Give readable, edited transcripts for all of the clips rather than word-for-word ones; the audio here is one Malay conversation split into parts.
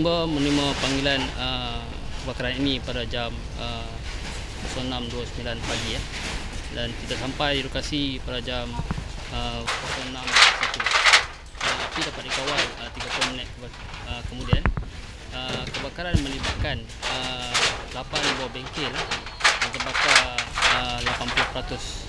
Bomba menerima panggilan kebakaran ini pada jam 06.29 pagi dan kita sampai di lokasi pada jam 06.01. Api dapat dikawal 30 minit kemudian. Kebakaran melibatkan 8 buah bengkel yang terbakar 80%.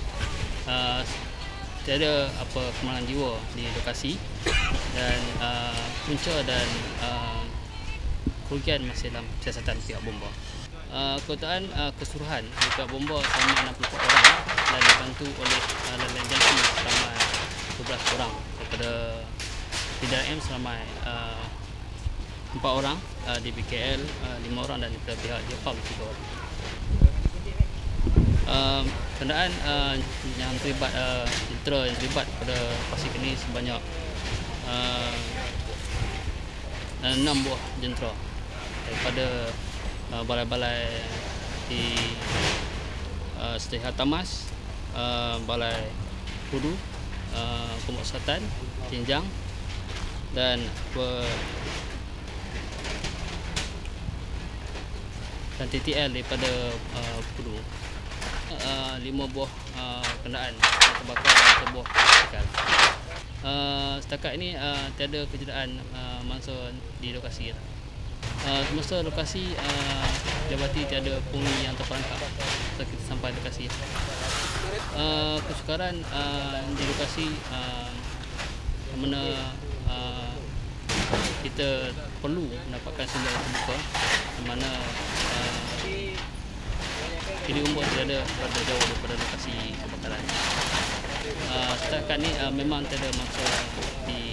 Tiada apa kemalangan jiwa di lokasi dan punca dan kerugian masih dalam siasatan pihak bomba. Keutamaan keseluruhan pihak bomba selama 64 orang dan dibantu oleh agensi selama 12 orang daripada PDRM selama 4 orang, di BKL 5 orang dan daripada pihak Jepam 3 orang. Kenderaan yang terlibat jentera yang terlibat pada lokasi ini sebanyak 6 buah jentera daripada balai-balai di Seteha Tamas, Balai Kudu, Kumuk Selatan, Jenjang dan TTL daripada Kudu. 5 buah kenderaan yang terbakar dan sebuah motosikal. Setakat ini tiada kecederaan mangsa di lokasi. Semasa lokasi dapati tiada penghuni yang terperangkap setelah kita sampai lokasi. Kesukaran di lokasi mana kita perlu mendapatkan senjata terbuka di mana kini umur tidak ada berada jauh daripada lokasi kebakaran. Setakat ini memang tiada mangsa di